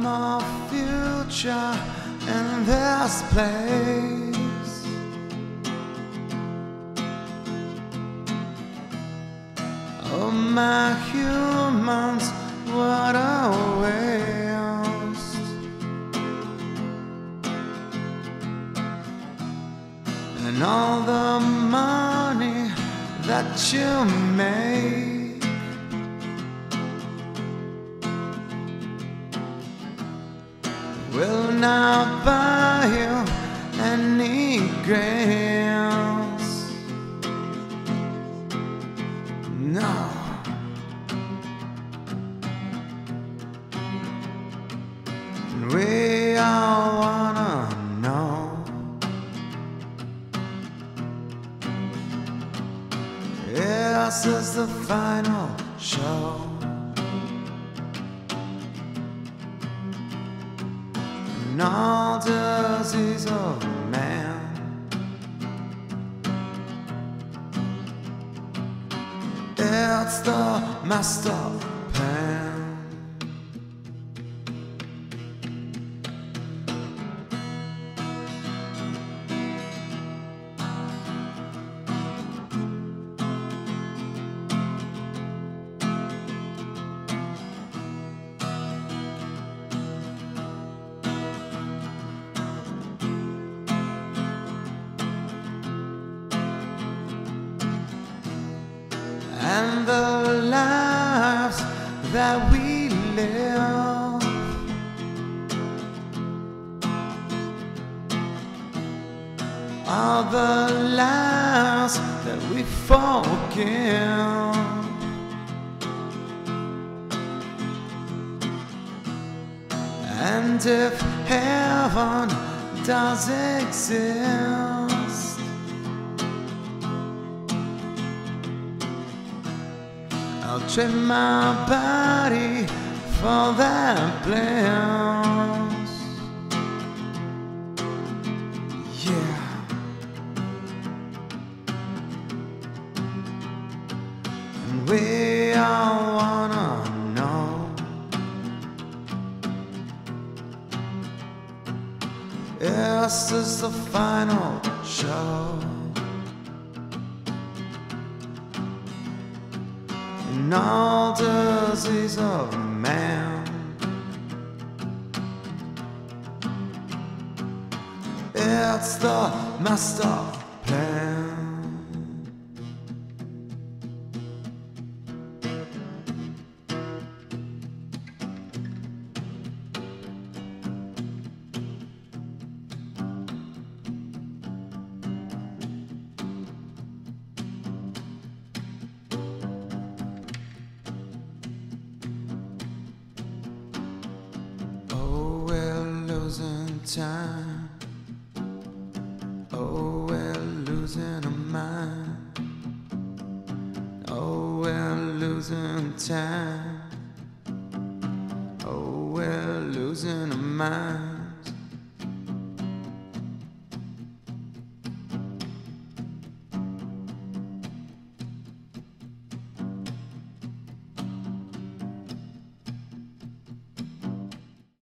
more future in this place. Oh, my humans, what a waste. And all the money that you make will not buy you any grace. No. And we all wanna know, this is the final show. And all disease of man, it's the master plan. And the lives that we live are the lives that we forgive. And if heaven does exist, I'll trade my body for that bliss. Yeah. And we all wanna know, this is the final show. And all disease of man, it's the master plan. Losing time, oh, we're losing our mind. Oh, we're losing time, oh, we're losing our mind.